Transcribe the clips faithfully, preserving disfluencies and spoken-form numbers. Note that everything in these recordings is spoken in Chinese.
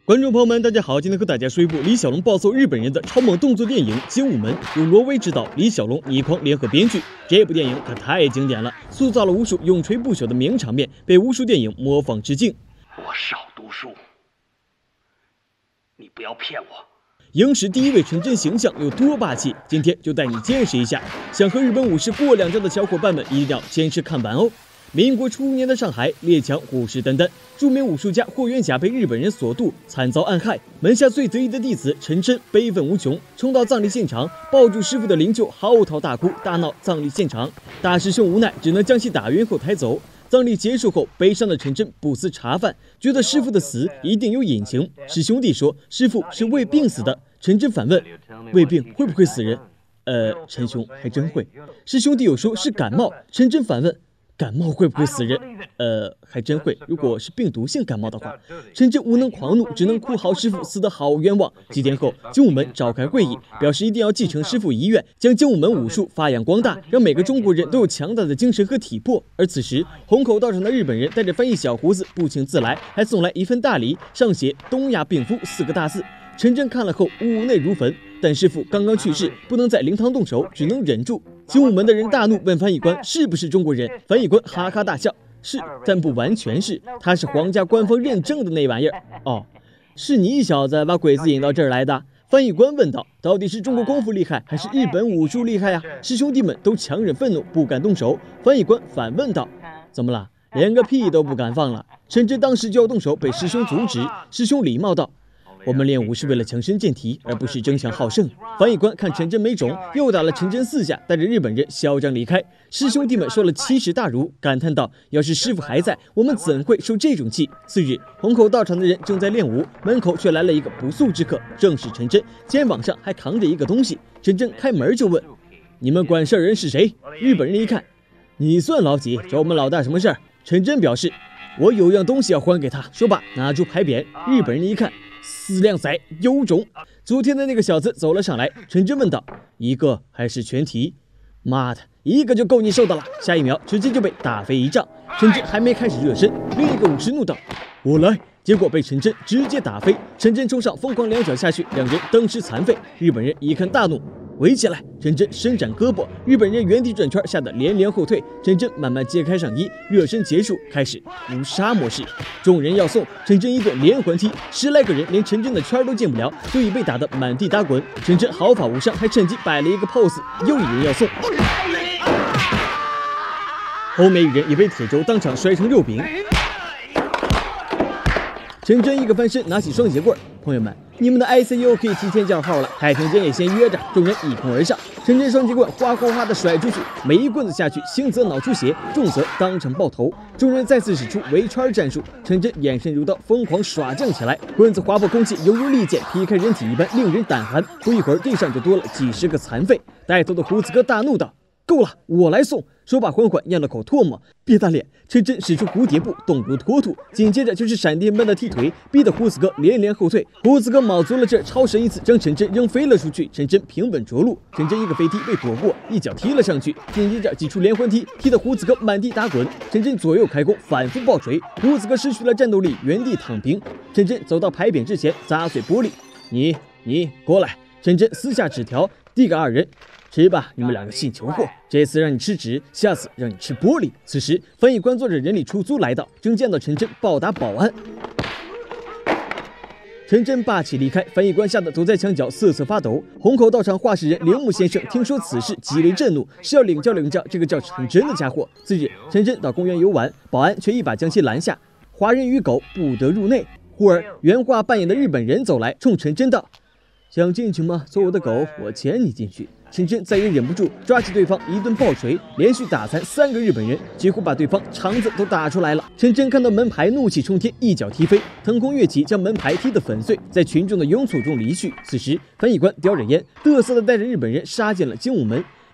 观众朋友们，大家好，今天和大家说一部李小龙暴揍日本人的超猛动作电影《精武门》，由罗威执导，李小龙、倪匡联合编剧。这部电影可太经典了，塑造了无数永垂不朽的名场面，被无数电影模仿致敬。 我少读书，你不要骗我。 影史第一位纯真形象有多霸气？今天就带你见识一下。想和日本武士过两招的小伙伴们一定要坚持看完哦。民国初年的上海，列强虎视眈眈，著名武术家霍元甲被日本人所渡，惨遭暗害。门下最得意的弟子陈真悲愤无穷，冲到葬礼现场，抱住师傅的灵柩，嚎啕大哭，大闹葬礼现场。大师兄无奈，只能将其打晕后抬走。葬礼结束后，悲伤的陈真不思茶饭，觉得师傅的死一定有隐情。师兄弟说师傅是为病死的，陈真反问：胃病会不会死人？呃，陈兄还真会。师兄弟又说是感冒，陈真反问：感冒会不会死人？呃，还真会。如果是病毒性感冒的话，陈真无能狂怒，只能哭嚎师傅死得好冤枉。几天后，精武门召开会议，表示一定要继承师傅遗愿，将精武门武术发扬光大，让每个中国人都有强大的精神和体魄。而此时，虹口道场的日本人带着翻译小胡子不请自来，还送来一份大礼，上写“东亚病夫”四个大字。陈真看了后屋内如焚，但师傅刚刚去世，不能在灵堂动手，只能忍住。精武门的人大怒，问翻译官是不是中国人。翻译官哈哈大笑，是，但不完全是，他是皇家官方认证的那玩意儿。哦，是你小子把鬼子引到这儿来的？翻译官问道。到底是中国功夫厉害，还是日本武术厉害呀？师兄弟们都强忍愤怒，不敢动手。翻译官反问道：怎么了？连个屁都不敢放了？陈真当时就要动手，被师兄阻止。师兄礼貌道：我们练武是为了强身健体，而不是争强好胜。翻译官看陈真没种，又打了陈真四下，带着日本人嚣张离开。师兄弟们受了奇耻大辱，感叹道：要是师傅还在，我们怎会受这种气？次日，虹口道场的人正在练武，门口却来了一个不速之客，正是陈真，肩膀上还扛着一个东西。陈真开门就问：你们管事人是谁？日本人一看，你算老几？找我们老大什么事儿？陈真表示：我有样东西要还给他。说罢，拿出牌匾。日本人一看，死靓仔有种！昨天的那个小子走了上来，陈真问道：一个还是全体？妈的，一个就够你受的了！下一秒直接就被打飞一丈。陈真还没开始热身，另一个武士怒道：我来！结果被陈真直接打飞。陈真冲上，疯狂两脚下去，两人当时残废。日本人一看大怒，围起来！陈真伸展胳膊，日本人原地转圈，吓得连连后退。陈真慢慢揭开上衣，热身结束，开始无杀模式。众人要送，陈真一个连环踢，十来个人连陈真的圈都进不了，就已被打得满地打滚。陈真毫发无伤，还趁机摆了一个 pose， 又一人要送。欧美羽人也被铁轴当场摔成肉饼。陈真一个翻身，拿起双节棍。朋友们，你们的 I C U 可以提前叫号了，太平间也先约着。众人一拥而上，陈真双节棍哗哗哗的甩出去，每一棍子下去，轻则脑出血，重则当场爆头。众人再次使出围圈战术，陈真眼神如刀，疯狂耍将起来，棍子划破空气，犹如利剑劈开人体一般，令人胆寒。不一会儿，地上就多了几十个残废。带头的胡子哥大怒道：够了，我来送！说罢，缓缓咽了口唾沫，别打脸。陈真使出蝴蝶步，动如脱兔，紧接着就是闪电般的踢腿，逼得胡子哥连连后退。胡子哥卯足了劲，超神一次，将陈真扔飞了出去。陈真平稳着陆，陈真一个飞踢被躲过，一脚踢了上去，紧接着几出连环踢，踢得胡子哥满地打滚。陈真左右开弓，反复爆锤，胡子哥失去了战斗力，原地躺平。陈真走到牌匾之前，砸碎玻璃，你你过来。陈真撕下纸条，递给二人。吃吧，你们两个信求货！这次让你吃纸，下次让你吃玻璃。此时，翻译官坐着人力出租来到，正见到陈真暴打保安。陈真霸气离开，翻译官吓得躲在墙角瑟瑟发抖。虹口道场画事人铃木先生听说此事，极为震怒，是要领教领教这个叫陈真的家伙。次日，陈真到公园游玩，保安却一把将其拦下。华人与狗不得入内。忽而，原画扮演的日本人走来，冲陈真道：想进去吗？做我的狗，我牵你进去。陈真再也忍不住，抓起对方一顿暴锤，连续打残三个日本人，几乎把对方肠子都打出来了。陈真看到门牌，怒气冲天，一脚踢飞，腾空跃起，将门牌踢得粉碎，在群众的拥簇中离去。此时，翻译官叼着烟，嘚瑟地带着日本人杀进了精武门。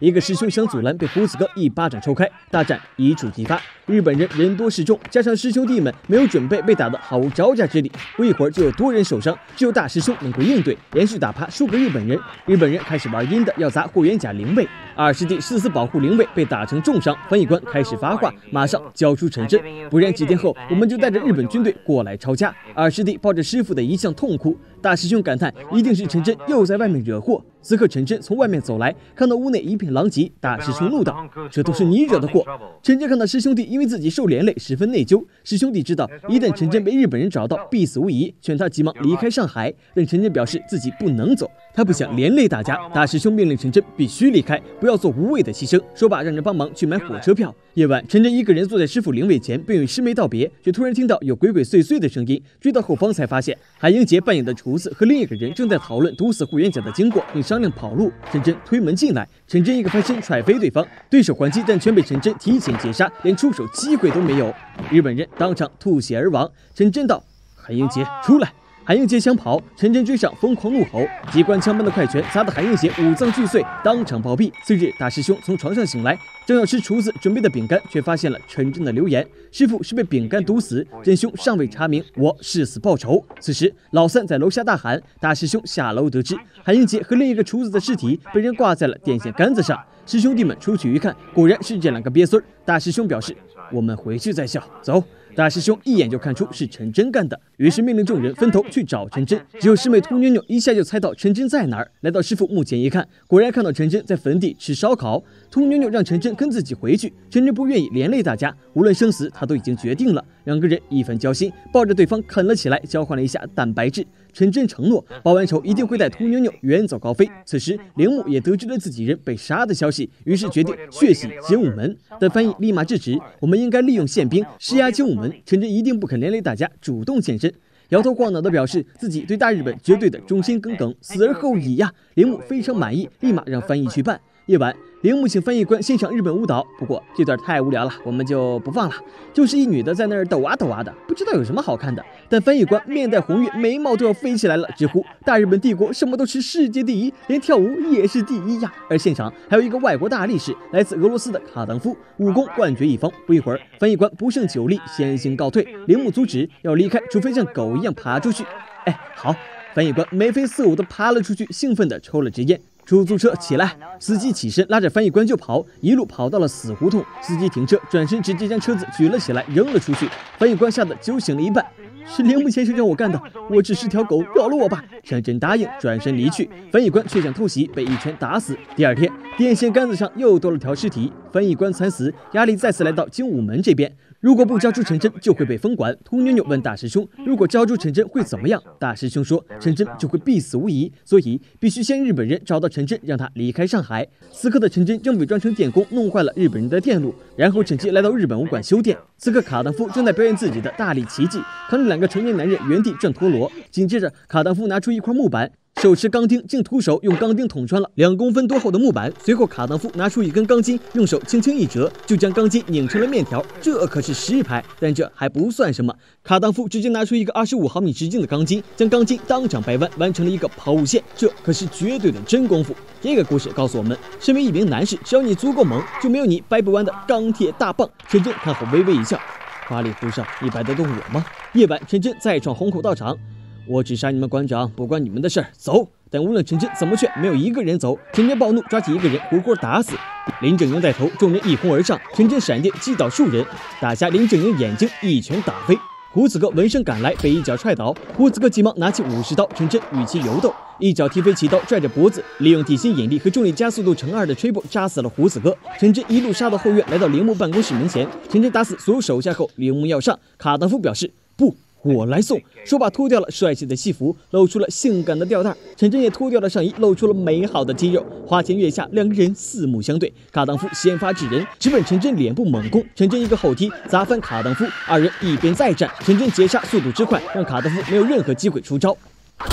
一个师兄想阻拦，被胡子哥一巴掌抽开，大战一触即发。日本人人多势众，加上师兄弟们没有准备，被打得毫无招架之力。不一会儿就有多人受伤，只有大师兄能够应对，连续打趴数个日本人。日本人开始玩阴的，要砸霍元甲灵位。二师弟誓死保护灵位，被打成重伤。翻译官开始发话，马上交出陈真，不然几天后我们就带着日本军队过来抄家。二师弟抱着师傅的遗像痛哭。大师兄感叹，一定是陈真又在外面惹祸。此刻陈真从外面走来，看到屋内一片狼藉，大师兄怒道：“这都是你惹的祸！”陈真看到师兄弟因为自己受连累，十分内疚。师兄弟知道一旦陈真被日本人找到，必死无疑，劝他急忙离开上海。但陈真表示自己不能走，他不想连累大家。大师兄命令陈真必须离开，不要做无谓的牺牲，说罢让人帮忙去买火车票。夜晚，陈真一个人坐在师傅灵位前，便与师妹道别，却突然听到有鬼鬼祟祟的声音，追到后方才发现韩英杰扮演的厨子和另一个人正在讨论毒死霍元甲的经过，并商量跑路。陈真推门进来，陈真一个翻身踹飞对方，对手还击，但全被陈真提前截杀，连出手机会都没有。日本人当场吐血而亡。陈真道：“韩英杰，出来！”韩英杰想跑，陈真追上，疯狂怒吼，机关枪般的快拳砸得韩英杰五脏俱碎，当场暴毙。次日，大师兄从床上醒来，正要吃厨子准备的饼干，却发现了陈真的留言：“师傅是被饼干毒死，真凶尚未查明，我誓死报仇。”此时，老三在楼下大喊，大师兄下楼得知，韩英杰和另一个厨子的尸体被人挂在了电线杆子上。师兄弟们出去一看，果然是这两个鳖孙。大师兄表示：“我们回去再笑，走。”大师兄一眼就看出是陈真干的，于是命令众人分头去找陈真。只有师妹兔妞妞一下就猜到陈真在哪儿，来到师傅墓前一看，果然看到陈真在坟地吃烧烤。兔妞妞让陈真跟自己回去，陈真不愿意连累大家，无论生死他都已经决定了。两个人一番交心，抱着对方啃了起来，交换了一下蛋白质。陈真承诺报完仇一定会带兔妞妞远走高飞。此时铃木也得知了自己人被杀的消息，于是决定血洗精武门。但翻译立马制止，我们应该利用宪兵施压精武门。陈真一定不肯连累大家，主动现身，摇头晃脑地表示自己对大日本绝对的忠心耿耿，死而后已呀。铃木非常满意，立马让翻译去办。夜晚，铃木请翻译官欣赏日本舞蹈，不过这段太无聊了，我们就不放了。就是一女的在那儿抖啊抖啊的，不知道有什么好看的。但翻译官面带红晕，眉毛都要飞起来了，直呼大日本帝国什么都是世界第一，连跳舞也是第一呀。而现场还有一个外国大力士，来自俄罗斯的卡当夫，武功冠绝一方。不一会儿，翻译官不胜酒力，先行告退。铃木阻止，要离开，除非像狗一样爬出去。哎，好，翻译官眉飞色舞地爬了出去，兴奋地抽了支烟。出租车起来，司机起身拉着翻译官就跑，一路跑到了死胡同。司机停车，转身直接将车子举了起来，扔了出去。翻译官吓得酒醒了一半，是铃木先生让我干的，我只是条狗，饶了我吧。陈真答应，转身离去。翻译官却想偷袭，被一拳打死。第二天，电线杆子上又多了条尸体，翻译官惨死，压力再次来到精武门这边。如果不交出陈真，就会被封管。兔妞妞问大师兄，如果交出陈真会怎么样？大师兄说，陈真就会必死无疑，所以必须先日本人找到陈真，让他离开上海。此刻的陈真正伪装成电工，弄坏了日本人的电路，然后趁机来到日本武馆修电。此刻卡当夫正在表演自己的大力奇迹，扛着两个成年男人原地转陀螺。紧接着，卡当夫拿出一块木板，手持钢钉，竟徒手用钢钉捅穿了两公分多厚的木板。随后，卡当夫拿出一根钢筋，用手轻轻一折，就将钢筋拧成了面条。这可是实拍，但这还不算什么。卡当夫直接拿出一个二十五毫米直径的钢筋，将钢筋当场掰弯，完成了一个抛物线。这可是绝对的真功夫。这个故事告诉我们，身为一名男士，只要你足够猛，就没有你掰不完的钢铁大棒。陈真看后微微一笑，花里胡哨，你掰得动我吗？夜晚，陈真再闯虹口道场。我只杀你们馆长，不关你们的事儿，走！但无论陈真怎么劝，没有一个人走。陈真暴怒，抓起一个人活活打死。林正英带头，众人一哄而上，陈真闪电击倒数人，打下林正英眼睛，一拳打飞。胡子哥闻声赶来，被一脚踹倒。胡子哥急忙拿起武士刀，陈真与其游斗，一脚踢飞起刀，拽着脖子，利用地心引力和重力加速度乘二的吹波扎死了胡子哥。陈真一路杀到后院，来到铃木办公室门前。陈真打死所有手下后，铃木要上，卡当夫表示不。我来送，说罢脱掉了帅气的西服，露出了性感的吊带。陈真也脱掉了上衣，露出了美好的肌肉。花前月下，两个人四目相对。卡当夫先发制人，直奔陈真脸部猛攻。陈真一个后踢砸翻卡当夫，二人一边再战。陈真截杀速度之快，让卡当夫没有任何机会出招。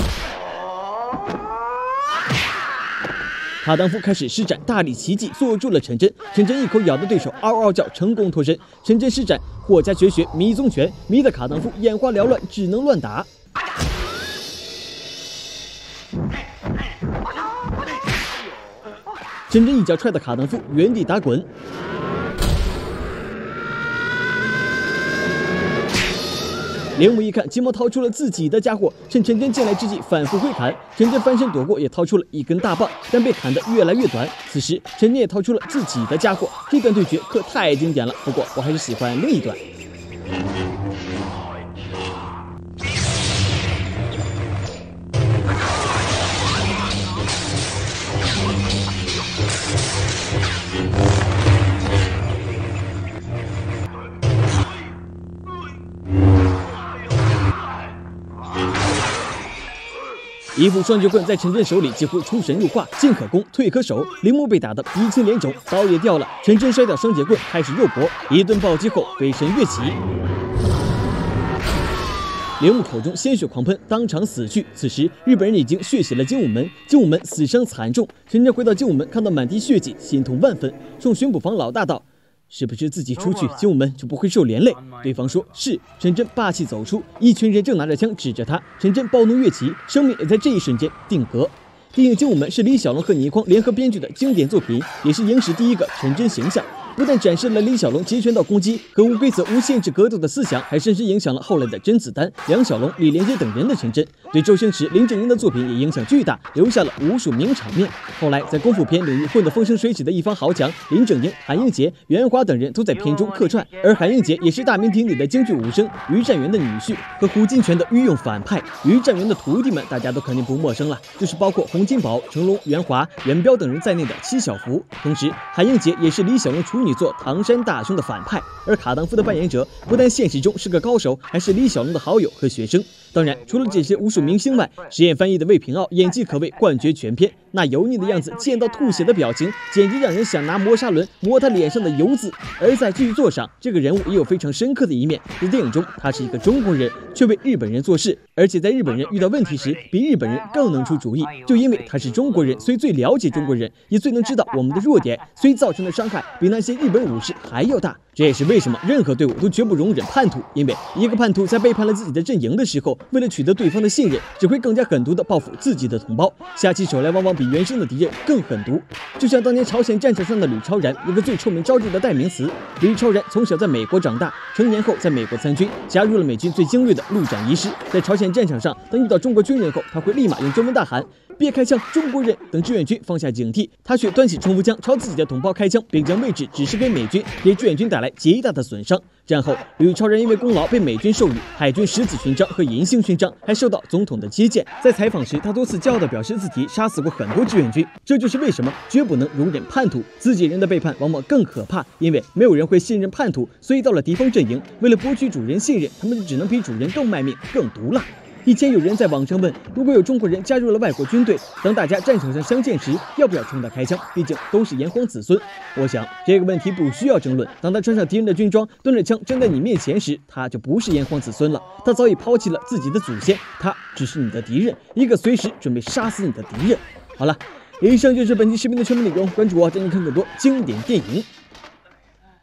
卡当夫开始施展大力奇迹，锁住了陈真。陈真一口咬的对手嗷嗷叫，成功脱身。陈真施展霍家绝学迷踪拳，迷得卡当夫眼花缭乱，只能乱打。 陈真一脚踹得卡当夫原地打滚。铃木一看，急忙掏出了自己的家伙，趁陈真进来之际反复挥砍。陈真翻身躲过，也掏出了一根大棒，但被砍得越来越短。此时，陈真也掏出了自己的家伙。这段对决可太经典了，不过我还是喜欢另一段。一副双截棍在陈真手里几乎出神入化，进可攻，退可守。铃木被打得鼻青脸肿，刀也掉了。陈真摔掉双截棍，开始肉搏，一顿暴击后飞身跃起。铃木口中鲜血狂喷，当场死去。此时，日本人已经血洗了精武门，精武门死伤惨重。陈真回到精武门，看到满地血迹，心痛万分，冲巡捕房老大道：“是不是自己出去，精武门就不会受连累？”对方说是。陈真霸气走出，一群人正拿着枪指着他，陈真暴怒跃起，生命也在这一瞬间定格。电影《精武门》是李小龙和倪匡联合编剧的经典作品，也是影史第一个陈真形象。不但展示了李小龙截拳道攻击和无规则、无限制格斗的思想，还深深影响了后来的甄子丹、梁小龙、李连杰等人的陈真。对周星驰、林正英的作品也影响巨大，留下了无数名场面。后来在功夫片领域混得风生水起的一方豪强林正英、韩英杰、袁华等人都在片中客串，而韩英杰也是大名鼎鼎的京剧武生于占元的女婿和胡金铨的御用反派。于占元的徒弟们大家都肯定不陌生了，就是包括洪金宝、成龙、袁华、袁彪等人在内的七小福。同时，韩英杰也是李小龙处女作《唐山大兄》的反派，而卡当夫的扮演者不但现实中是个高手，还是李小龙的好友和学生。当然，除了这些武术明星外，实验翻译的魏平傲演技可谓冠绝全片，那油腻的样子、见到吐血的表情，简直让人想拿磨砂轮磨他脸上的油渍。而在剧作上，这个人物也有非常深刻的一面。在电影中，他是一个中国人，却为日本人做事，而且在日本人遇到问题时，比日本人更能出主意。就因为他是中国人，所以最了解中国人，也最能知道我们的弱点，所以造成的伤害比那些日本武士还要大。这也是为什么任何队伍都绝不容忍叛徒，因为一个叛徒在背叛了自己的阵营的时候，为了取得对方的信任，只会更加狠毒地报复自己的同胞，下起手来往往比原生的敌人更狠毒。就像当年朝鲜战场上的吕超然，有个最臭名昭著的代名词。吕超然从小在美国长大，成年后在美国参军，加入了美军最精锐的陆战仪师。在朝鲜战场上，当遇到中国军人后，他会立马用中文大喊：“别开枪，中国人！”等志愿军放下警惕，他却端起冲锋枪朝自己的同胞开枪，并将位置指示给美军，给志愿军带来极大的损伤。战后，吕超然因为功劳被美军授予海军十字勋章和银星勋章，还受到总统的接见。在采访时，他多次骄傲地表示自己杀死过很多志愿军。这就是为什么绝不能容忍叛徒。自己人的背叛往往更可怕，因为没有人会信任叛徒，所以到了敌方阵营，为了博取主人信任，他们就只能比主人更卖命、更毒辣。以前有人在网上问，如果有中国人加入了外国军队，当大家战场上相见时，要不要冲他开枪？毕竟都是炎黄子孙。我想这个问题不需要争论。当他穿上敌人的军装，端着枪站在你面前时，他就不是炎黄子孙了。他早已抛弃了自己的祖先，他只是你的敌人，一个随时准备杀死你的敌人。好了，以上就是本期视频的全部内容。关注我，带你看更多经典电影。